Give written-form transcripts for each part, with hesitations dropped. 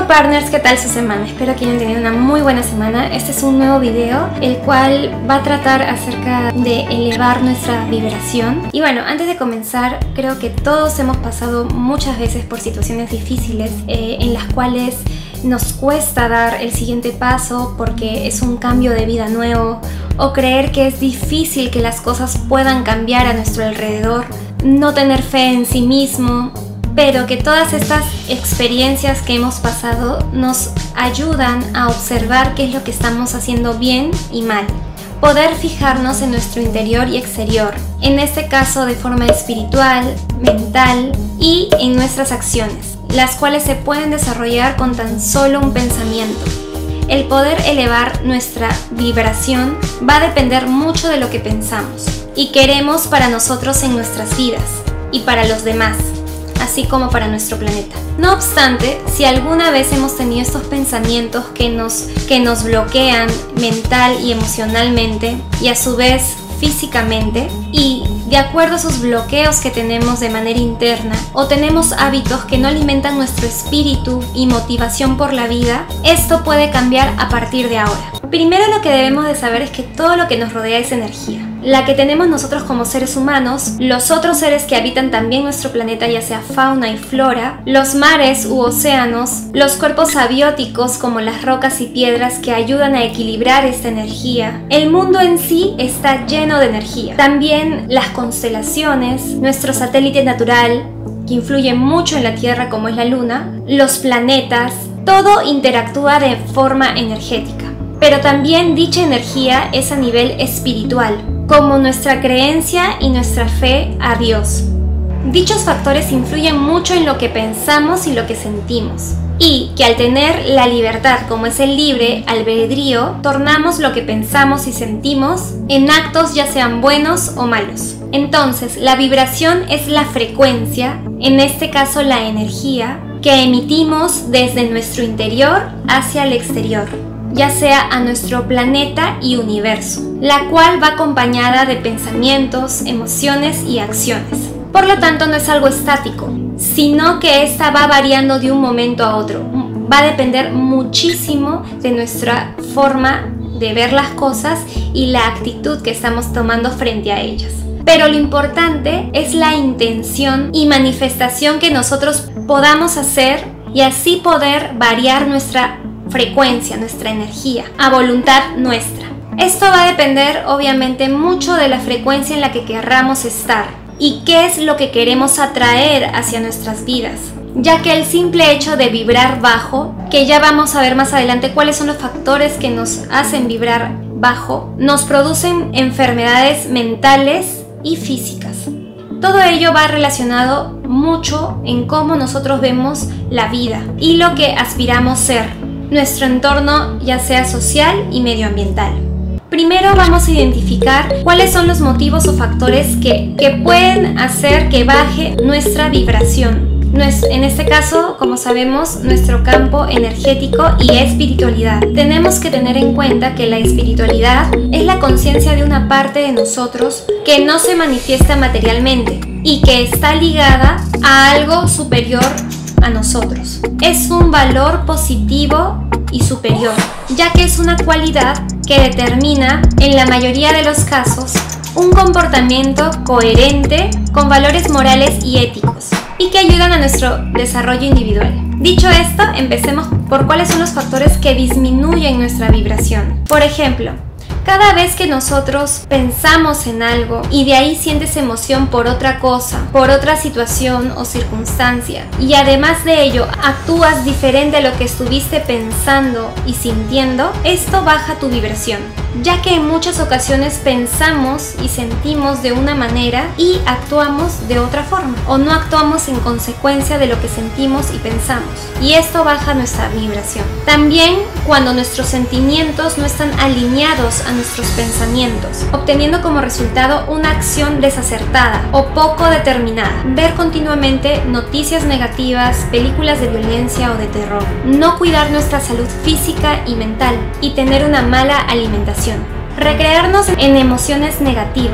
Bueno partners, ¿qué tal su semana? Espero que hayan tenido una muy buena semana. Este es un nuevo video, el cual va a tratar acerca de elevar nuestra vibración. Y bueno, antes de comenzar, creo que todos hemos pasado muchas veces por situaciones difíciles en las cuales nos cuesta dar el siguiente paso porque es un cambio de vida nuevo, o creer que es difícil que las cosas puedan cambiar a nuestro alrededor, no tener fe en sí mismo. Pero que todas estas experiencias que hemos pasado nos ayudan a observar qué es lo que estamos haciendo bien y mal. Poder fijarnos en nuestro interior y exterior, en este caso de forma espiritual, mental y en nuestras acciones, las cuales se pueden desarrollar con tan solo un pensamiento. El poder elevar nuestra vibración va a depender mucho de lo que pensamos y queremos para nosotros en nuestras vidas y para los demás, así como para nuestro planeta. No obstante, si alguna vez hemos tenido estos pensamientos que nos bloquean mental y emocionalmente, y a su vez físicamente, y de acuerdo a esos bloqueos que tenemos de manera interna, o tenemos hábitos que no alimentan nuestro espíritu y motivación por la vida, esto puede cambiar a partir de ahora. Primero, lo que debemos de saber es que todo lo que nos rodea es energía, la que tenemos nosotros como seres humanos, los otros seres que habitan también nuestro planeta, ya sea fauna y flora, los mares u océanos, los cuerpos abióticos como las rocas y piedras que ayudan a equilibrar esta energía. El mundo en sí está lleno de energía. También las constelaciones, nuestro satélite natural, que influye mucho en la Tierra como es la Luna, los planetas, todo interactúa de forma energética. Pero también dicha energía es a nivel espiritual, como nuestra creencia y nuestra fe a Dios. Dichos factores influyen mucho en lo que pensamos y lo que sentimos, y que al tener la libertad, como es el libre albedrío, tornamos lo que pensamos y sentimos en actos, ya sean buenos o malos. Entonces, la vibración es la frecuencia, en este caso la energía, que emitimos desde nuestro interior hacia el exterior, ya sea a nuestro planeta y universo, la cual va acompañada de pensamientos, emociones y acciones. Por lo tanto, no es algo estático, sino que esta va variando de un momento a otro. Va a depender muchísimo de nuestra forma de ver las cosas y la actitud que estamos tomando frente a ellas. Pero lo importante es la intención y manifestación que nosotros podamos hacer, y así poder variar nuestra frecuencia, nuestra energía, a voluntad nuestra. Esto va a depender obviamente mucho de la frecuencia en la que querramos estar y qué es lo que queremos atraer hacia nuestras vidas, ya que el simple hecho de vibrar bajo, que ya vamos a ver más adelante cuáles son los factores que nos hacen vibrar bajo, nos producen enfermedades mentales y físicas. Todo ello va relacionado mucho en cómo nosotros vemos la vida y lo que aspiramos ser, nuestro entorno, ya sea social y medioambiental. Primero vamos a identificar cuáles son los motivos o factores que pueden hacer que baje nuestra vibración. En este caso, como sabemos, nuestro campo energético y espiritualidad. Tenemos que tener en cuenta que la espiritualidad es la conciencia de una parte de nosotros que no se manifiesta materialmente y que está ligada a algo superior a nosotros. Es un valor positivo y superior, ya que es una cualidad que determina, en la mayoría de los casos, un comportamiento coherente con valores morales y éticos, y que ayudan a nuestro desarrollo individual. Dicho esto, empecemos por cuáles son los factores que disminuyen nuestra vibración. Por ejemplo, cada vez que nosotros pensamos en algo y de ahí sientes emoción por otra cosa, por otra situación o circunstancia, y además de ello actúas diferente a lo que estuviste pensando y sintiendo, esto baja tu vibración, ya que en muchas ocasiones pensamos y sentimos de una manera y actuamos de otra forma, o no actuamos en consecuencia de lo que sentimos y pensamos, y esto baja nuestra vibración. También cuando nuestros sentimientos no están alineados a nuestros pensamientos, obteniendo como resultado una acción desacertada o poco determinada. Ver continuamente noticias negativas, películas de violencia o de terror. No cuidar nuestra salud física y mental y tener una mala alimentación. Recrearnos en emociones negativas.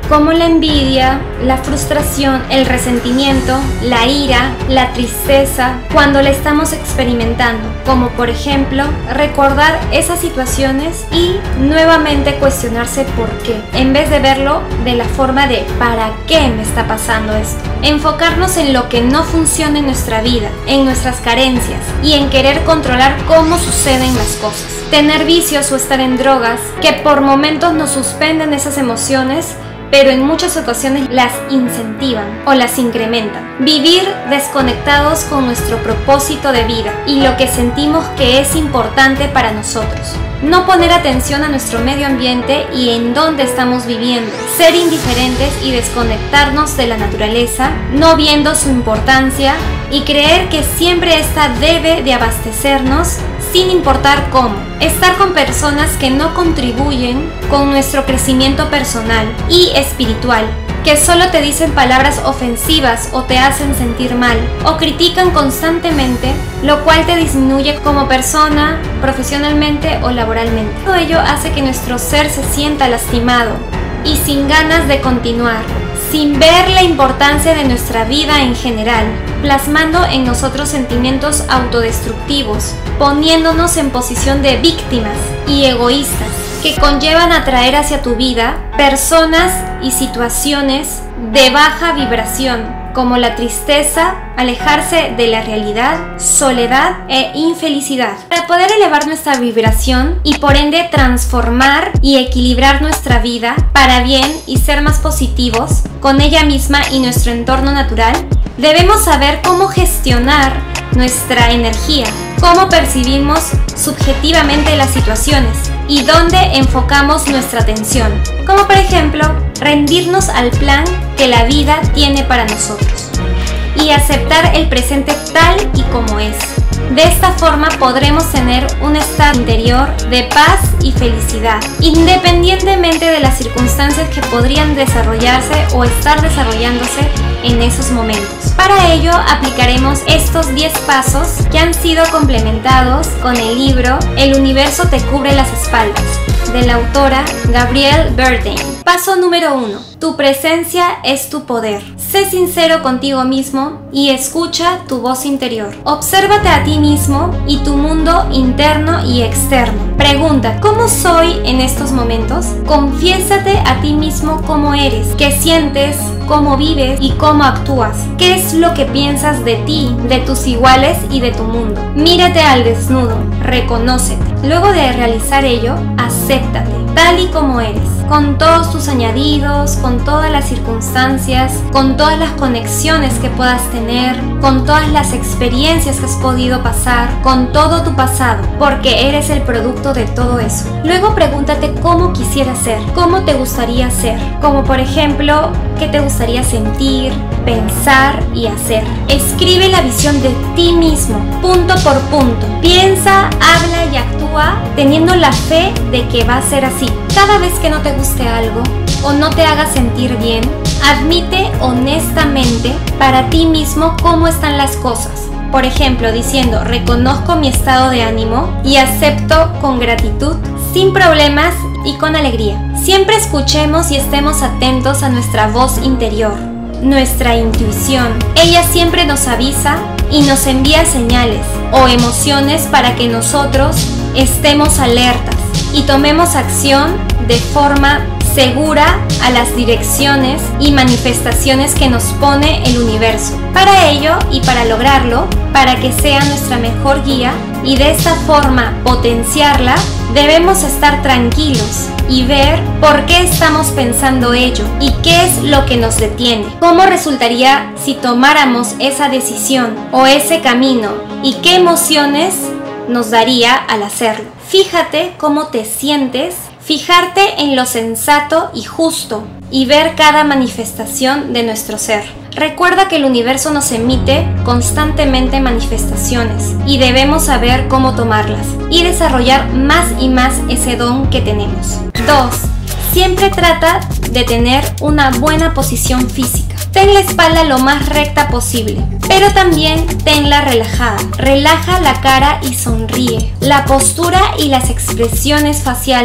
como la envidia, la frustración, el resentimiento, la ira, la tristeza, cuando la estamos experimentando, como por ejemplo recordar esas situaciones y nuevamente cuestionarse por qué, en vez de verlo de la forma de ¿para qué me está pasando esto? Enfocarnos en lo que no funciona en nuestra vida, en nuestras carencias y en querer controlar cómo suceden las cosas. Tener vicios o estar en drogas que por momentos nos suspenden esas emociones, pero en muchas ocasiones las incentivan o las incrementan. Vivir desconectados con nuestro propósito de vida y lo que sentimos que es importante para nosotros. No poner atención a nuestro medio ambiente y en dónde estamos viviendo. Ser indiferentes y desconectarnos de la naturaleza, no viendo su importancia y creer que siempre ésta debe de abastecernos sin importar cómo. Estar con personas que no contribuyen con nuestro crecimiento personal y espiritual, que solo te dicen palabras ofensivas o te hacen sentir mal, o critican constantemente, lo cual te disminuye como persona, profesionalmente o laboralmente. Todo ello hace que nuestro ser se sienta lastimado y sin ganas de continuar, sin ver la importancia de nuestra vida en general, plasmando en nosotros sentimientos autodestructivos, poniéndonos en posición de víctimas y egoístas, que conllevan a traer hacia tu vida personas y situaciones de baja vibración, como la tristeza, alejarse de la realidad, soledad e infelicidad. Para poder elevar nuestra vibración y por ende transformar y equilibrar nuestra vida para bien y ser más positivos con ella misma y nuestro entorno natural, debemos saber cómo gestionar nuestra energía, cómo percibimos subjetivamente las situaciones y dónde enfocamos nuestra atención, como por ejemplo rendirnos al plan que la vida tiene para nosotros y aceptar el presente tal y como es. De esta forma podremos tener un estado interior de paz y felicidad, independientemente de las circunstancias que podrían desarrollarse o estar desarrollándose en esos momentos. Para ello aplicaremos estos 10 pasos que han sido complementados con el libro El universo te cubre las espaldas, de la autora Gabrielle Bernstein. Paso número 1. Tu presencia es tu poder. Sé sincero contigo mismo y escucha tu voz interior. Obsérvate a ti mismo y tu mundo interno y externo. Pregunta, ¿cómo soy en estos momentos? Confiésate a ti mismo cómo eres, qué sientes, cómo vives y cómo actúas. ¿Qué es lo que piensas de ti, de tus iguales y de tu mundo? Mírate al desnudo, reconócete. Luego de realizar ello, acéptate tal y como eres, con todos tus añadidos, con todas las circunstancias, con todas las conexiones que puedas tener, con todas las experiencias que has podido pasar, con todo tu pasado, porque eres el producto de todo eso. Luego pregúntate cómo quisieras ser, cómo te gustaría ser, como por ejemplo, qué te gustaría sentir, pensar y hacer. Escribe la visión de ti mismo, punto por punto. Piensa, habla y actúa teniendo la fe de que va a ser así. Cada vez que no te guste algo o no te haga sentir bien, admite honestamente para ti mismo cómo están las cosas. Por ejemplo, diciendo, reconozco mi estado de ánimo y acepto con gratitud, sin problemas y con alegría. Siempre escuchemos y estemos atentos a nuestra voz interior, nuestra intuición. Ella siempre nos avisa y nos envía señales o emociones para que nosotros estemos alertas y tomemos acción de forma segura a las direcciones y manifestaciones que nos pone el universo. Para ello y para lograrlo, para que sea nuestra mejor guía y de esta forma potenciarla, debemos estar tranquilos y ver por qué estamos pensando ello y qué es lo que nos detiene. ¿Cómo resultaría si tomáramos esa decisión o ese camino y qué emociones nos daría al hacerlo? Fíjate cómo te sientes, fijarte en lo sensato y justo y ver cada manifestación de nuestro ser. Recuerda que el universo nos emite constantemente manifestaciones y debemos saber cómo tomarlas y desarrollar más y más ese don que tenemos. 2. Siempre trata de tener una buena posición física. Ten la espalda lo más recta posible, pero también tenla relajada. Relaja la cara y sonríe. La postura y las expresiones faciales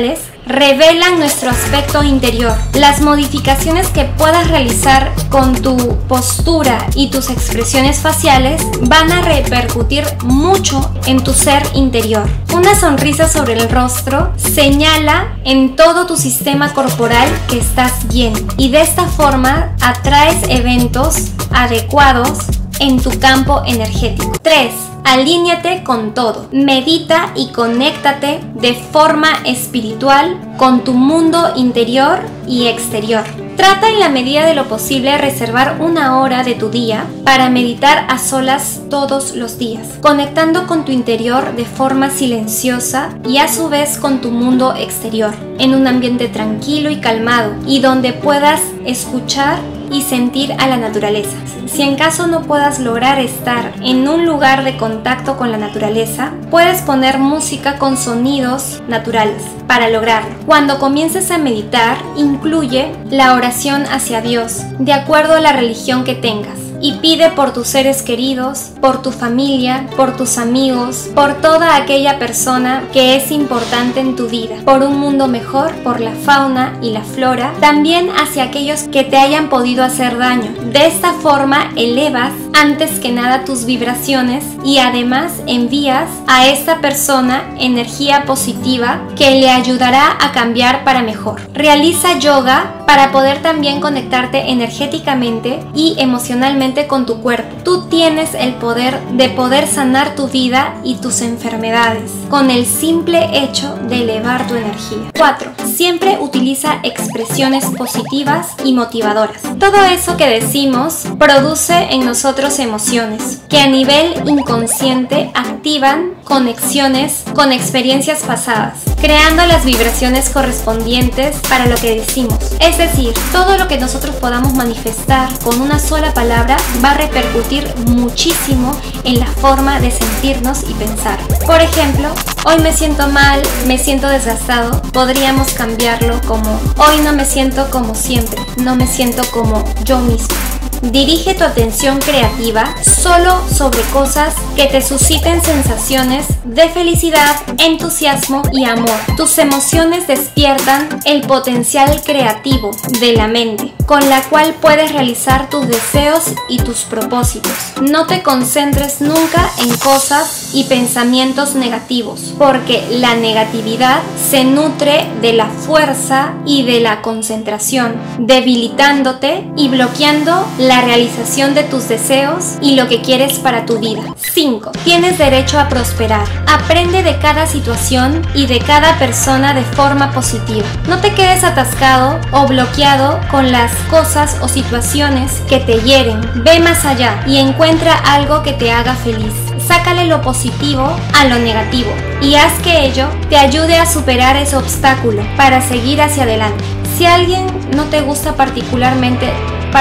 revelan nuestro aspecto interior. Las modificaciones que puedas realizar con tu postura y tus expresiones faciales van a repercutir mucho en tu ser interior. Una sonrisa sobre el rostro señala en todo tu sistema corporal que estás bien, y de esta forma atraes eventos adecuados en tu campo energético. 3. Alíñate con todo. Medita y conéctate de forma espiritual con tu mundo interior y exterior. Trata en la medida de lo posible reservar una hora de tu día para meditar a solas todos los días, conectando con tu interior de forma silenciosa y a su vez con tu mundo exterior, en un ambiente tranquilo y calmado, y donde puedas escuchar y sentir a la naturaleza. Si en caso no puedas lograr estar en un lugar de contacto con la naturaleza, puedes poner música con sonidos naturales para lograrlo. Cuando comiences a meditar, incluye la oración hacia Dios, de acuerdo a la religión que tengas, y pide por tus seres queridos, por tu familia, por tus amigos, por toda aquella persona que es importante en tu vida, por un mundo mejor, por la fauna y la flora, también hacia aquellos que te hayan podido hacer daño. De esta forma elevas antes que nada tus vibraciones y además envías a esta persona energía positiva que le ayudará a cambiar para mejor. Realiza yoga para poder también conectarte energéticamente y emocionalmente con tu cuerpo. Tú tienes el poder de poder sanar tu vida y tus enfermedades con el simple hecho de elevar tu energía. 4. Siempre utiliza expresiones positivas y motivadoras. Todo eso que decimos produce en nosotros emociones que a nivel inconsciente activan conexiones con experiencias pasadas, creando las vibraciones correspondientes para lo que decimos. Es decir, todo lo que nosotros podamos manifestar con una sola palabra va a repercutir muchísimo en la forma de sentirnos y pensar. Por ejemplo, hoy me siento mal, me siento desgastado. Podríamos cambiarlo como hoy no me siento como siempre, no me siento como yo mismo. Dirige tu atención creativa solo sobre cosas que te susciten sensaciones de felicidad, entusiasmo y amor. Tus emociones despiertan el potencial creativo de la mente, con la cual puedes realizar tus deseos y tus propósitos. No te concentres nunca en cosas y pensamientos negativos, porque la negatividad se nutre de la fuerza y de la concentración, debilitándote y bloqueando la realización de tus deseos y lo que quieres para tu vida. 5. Tienes derecho a prosperar. Aprende de cada situación y de cada persona de forma positiva. No te quedes atascado o bloqueado con las cosas o situaciones que te hieren. Ve más allá y encuentra algo que te haga feliz. Sácale lo positivo a lo negativo y haz que ello te ayude a superar ese obstáculo para seguir hacia adelante. Si a alguien no te gusta particularmente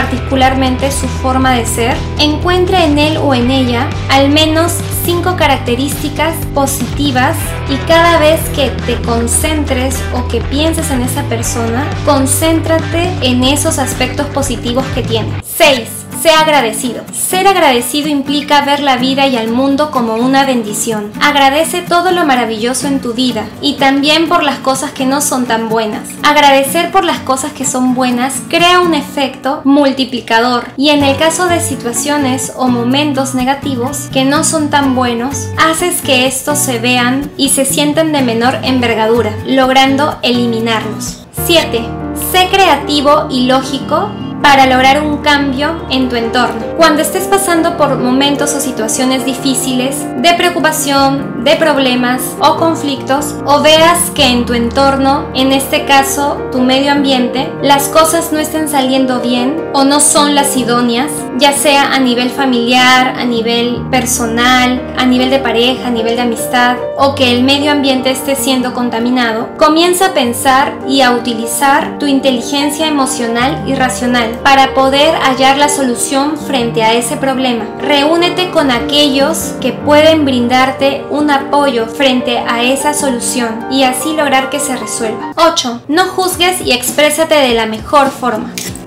su forma de ser, encuentra en él o en ella al menos 5 características positivas y cada vez que te concentres o que pienses en esa persona, concéntrate en esos aspectos positivos que tiene. 6. Sé agradecido. Ser agradecido implica ver la vida y al mundo como una bendición. Agradece todo lo maravilloso en tu vida y también por las cosas que no son tan buenas. Agradecer por las cosas que son buenas crea un efecto multiplicador, y en el caso de situaciones o momentos negativos que no son tan buenos, haces que estos se vean y se sientan de menor envergadura, logrando eliminarlos. 7. Sé creativo y lógico para lograr un cambio en tu entorno. Cuando estés pasando por momentos o situaciones difíciles, de preocupación, de problemas o conflictos, o veas que en tu entorno, en este caso tu medio ambiente, las cosas no estén saliendo bien o no son las idóneas, ya sea a nivel familiar, a nivel personal, a nivel de pareja, a nivel de amistad, o que el medio ambiente esté siendo contaminado, comienza a pensar y a utilizar tu inteligencia emocional y racional para poder hallar la solución frente a ese problema. Reúnete con aquellos que pueden brindarte un apoyo frente a esa solución y así lograr que se resuelva. 8. No juzgues y exprésate de la mejor forma.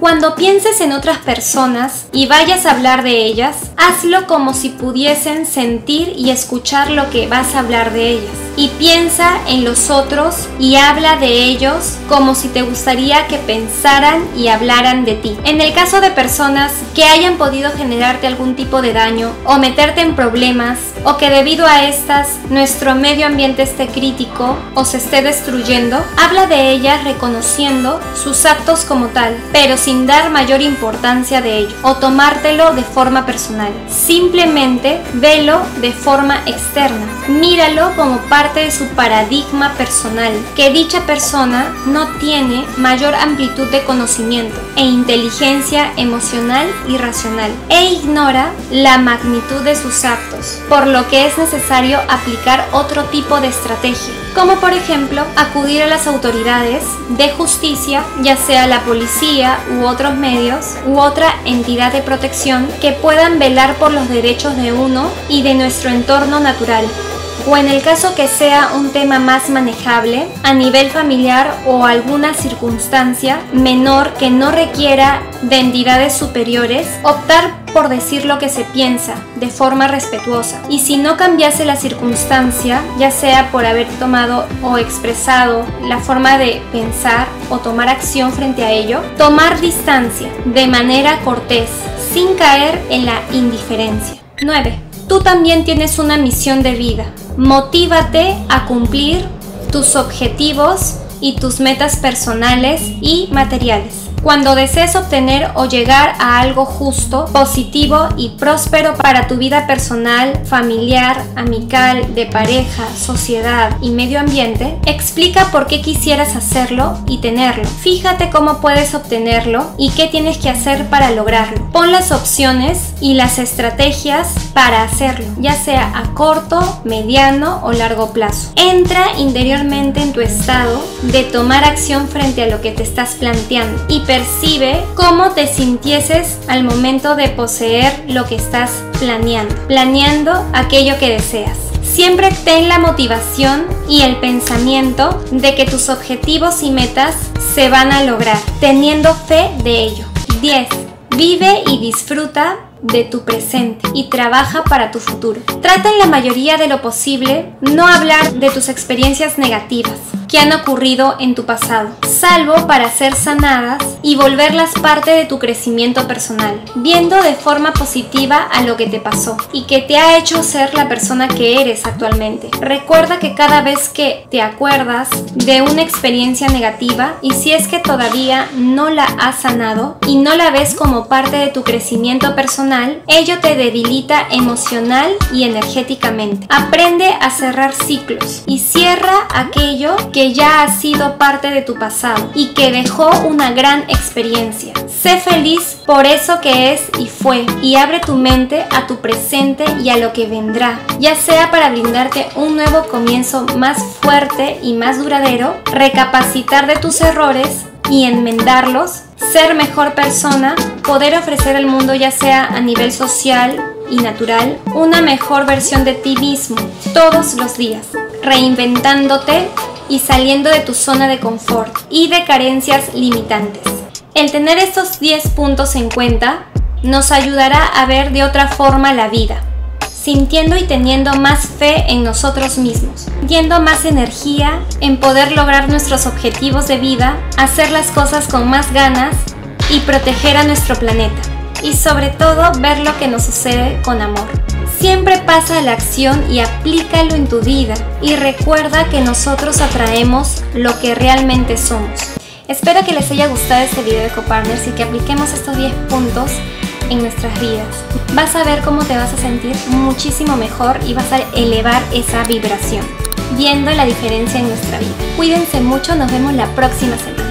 Cuando pienses en otras personas y vayas a hablar de ellas, hazlo como si pudiesen sentir y escuchar lo que vas a hablar de ellas. Y piensa en los otros y habla de ellos como si te gustaría que pensaran y hablaran de ti. En el caso de personas que hayan podido generarte algún tipo de daño o meterte en problemas, o que debido a estas nuestro medio ambiente esté crítico o se esté destruyendo, habla de ellas reconociendo sus actos como tal, pero sin dar mayor importancia de ello o tomártelo de forma personal. Simplemente velo de forma externa, míralo como parte de su paradigma personal, que dicha persona no tiene mayor amplitud de conocimiento e inteligencia emocional y racional, e ignora la magnitud de sus actos, por lo que es necesario aplicar otro tipo de estrategia, como por ejemplo acudir a las autoridades de justicia, ya sea la policía u otros medios u otra entidad de protección que puedan velar por los derechos de uno y de nuestro entorno natural. O en el caso que sea un tema más manejable a nivel familiar o alguna circunstancia menor que no requiera de entidades superiores, optar por decir lo que se piensa de forma respetuosa. Y si no cambiase la circunstancia, ya sea por haber tomado o expresado la forma de pensar o tomar acción frente a ello, tomar distancia de manera cortés, sin caer en la indiferencia. 9. Tú también tienes una misión de vida. Motívate a cumplir tus objetivos y tus metas personales y materiales. Cuando desees obtener o llegar a algo justo, positivo y próspero para tu vida personal, familiar, amical, de pareja, sociedad y medio ambiente, explica por qué quisieras hacerlo y tenerlo. Fíjate cómo puedes obtenerlo y qué tienes que hacer para lograrlo. Pon las opciones y las estrategias para hacerlo, ya sea a corto, mediano o largo plazo. Entra interiormente en tu estado de tomar acción frente a lo que te estás planteando y percibe cómo te sintieses al momento de poseer lo que estás planeando aquello que deseas. Siempre ten la motivación y el pensamiento de que tus objetivos y metas se van a lograr, teniendo fe de ello. 10. Vive y disfruta de tu presente y trabaja para tu futuro. Trata en la mayoría de lo posible no hablar de tus experiencias negativas que han ocurrido en tu pasado, salvo para ser sanadas y volverlas parte de tu crecimiento personal, viendo de forma positiva a lo que te pasó y que te ha hecho ser la persona que eres actualmente. Recuerda que cada vez que te acuerdas de una experiencia negativa, y si es que todavía no la has sanado y no la ves como parte de tu crecimiento personal, ello te debilita emocional y energéticamente. Aprende a cerrar ciclos y cierra aquello que ya ha sido parte de tu pasado y que dejó una gran experiencia. Sé feliz por eso que es y fue, y abre tu mente a tu presente y a lo que vendrá, ya sea para brindarte un nuevo comienzo más fuerte y más duradero, recapacitar de tus errores y enmendarlos, ser mejor persona, poder ofrecer al mundo, ya sea a nivel social y natural, una mejor versión de ti mismo todos los días, reinventándote y saliendo de tu zona de confort y de carencias limitantes. El tener estos 10 puntos en cuenta nos ayudará a ver de otra forma la vida, sintiendo y teniendo más fe en nosotros mismos, sintiendo más energía en poder lograr nuestros objetivos de vida, hacer las cosas con más ganas y proteger a nuestro planeta. Y sobre todo, ver lo que nos sucede con amor. Siempre pasa a la acción y aplícalo en tu vida. Y recuerda que nosotros atraemos lo que realmente somos. Espero que les haya gustado este video de Ecopartners y que apliquemos estos 10 puntos en nuestras vidas. Vas a ver cómo te vas a sentir muchísimo mejor y vas a elevar esa vibración, viendo la diferencia en nuestra vida. Cuídense mucho, nos vemos la próxima semana.